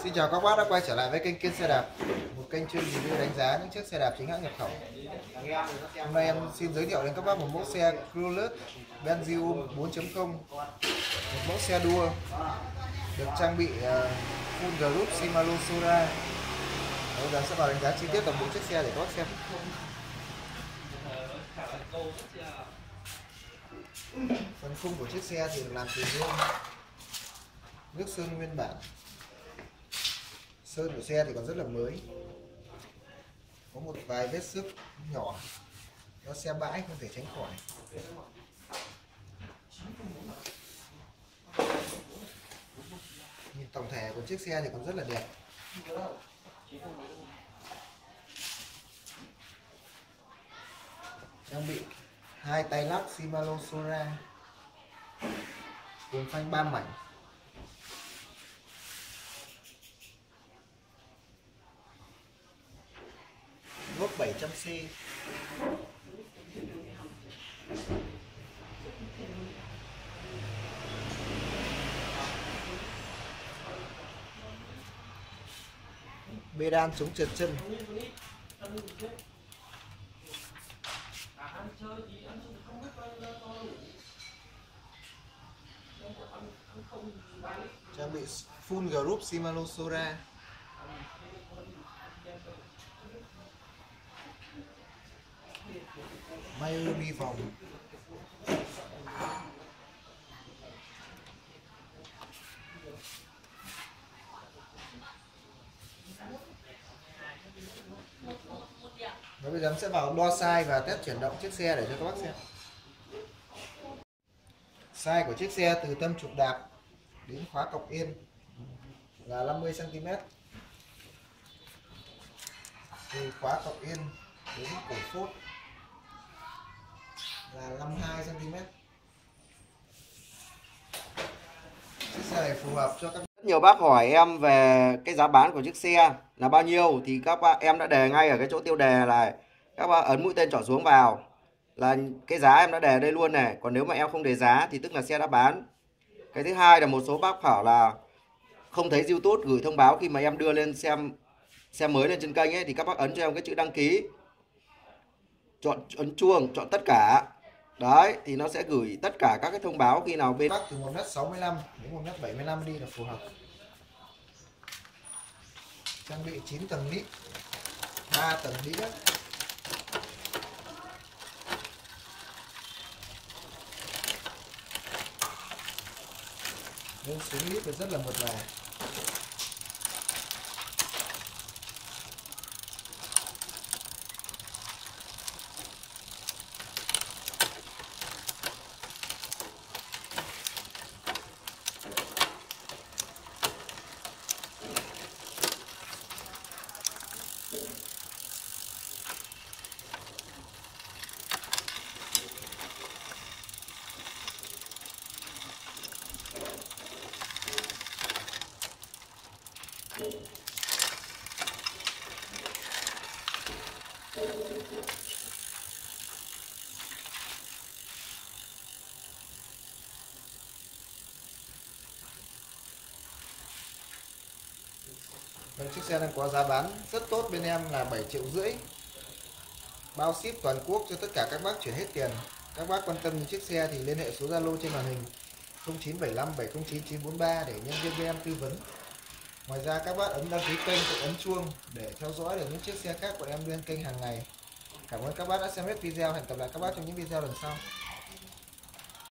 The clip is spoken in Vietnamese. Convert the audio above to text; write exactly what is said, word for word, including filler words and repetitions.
Xin chào các bác đã quay trở lại với kênh Kiên Xe Đạp, một kênh chuyên review đánh giá những chiếc xe đạp chính hãng nhập khẩu. Hôm nay em xin giới thiệu đến các bác một mẫu xe Cruise Benzium bốn chấm không, một mẫu xe đua được trang bị full group Shimano Sora. Bây giờ sẽ vào đánh giá chi tiết toàn bộ chiếc xe để các bác xem. Phần khung của chiếc xe thì được làm từ nhôm, nước sơn nguyên bản. Sơn của xe thì còn rất là mới, có một vài vết xước nhỏ do xe bãi không thể tránh khỏi. Nhìn tổng thể của chiếc xe thì còn rất là đẹp. Trang bị hai tay lắc Shimano Sora cùng phanh ba mảnh. Lốp bảy trăm xê. Bê đan chống trượt chân. Trang bị full group Shimano Sora. May bi vòng. Và bây giờ em sẽ vào đo size và test chuyển động chiếc xe để cho các bác xem. Size của chiếc xe từ tâm trục đạp đến khóa cọc yên là năm mươi xăng ti mét. Từ khóa cọc yên đến cổ phốt là năm mươi hai xăng ti mét. Chiếc xe này phù hợp cho các Rất nhiều bác hỏi em về cái giá bán của chiếc xe là bao nhiêu thì các bác em đã đề ngay ở cái chỗ tiêu đề này, các bác ấn mũi tên trỏ xuống vào là cái giá em đã đề đây luôn này. Còn nếu mà em không đề giá thì tức là xe đã bán. Cái thứ hai là một số bác bảo là không thấy YouTube gửi thông báo khi mà em đưa lên xem xe mới lên trên kênh ấy, thì các bác ấn cho em cái chữ đăng ký, chọn ấn chuông, chọn tất cả. Đấy thì nó sẽ gửi tất cả các cái thông báo khi nào bên bác từ một mét sáu mươi lăm đến một mét bảy mươi lăm đi là phù hợp. Trang bị chín tầng lít, ba tầng đĩa. Lên xuống lít rất là mượt mà. Vâng, chiếc xe đang có giá bán rất tốt bên em là bảy triệu rưỡi, bao ship toàn quốc cho tất cả các bác chuyển hết tiền. Các bác quan tâm đến chiếc xe thì liên hệ số Zalo trên màn hình không chín bảy lăm bảy không chín chín bốn ba để nhân viên bên em tư vấn. Ngoài ra các bác ấn đăng ký kênh và ấn chuông để theo dõi được những chiếc xe khác của em lên kênh hàng ngày. Cảm ơn các bác đã xem hết video. Hẹn gặp lại các bác trong những video lần sau.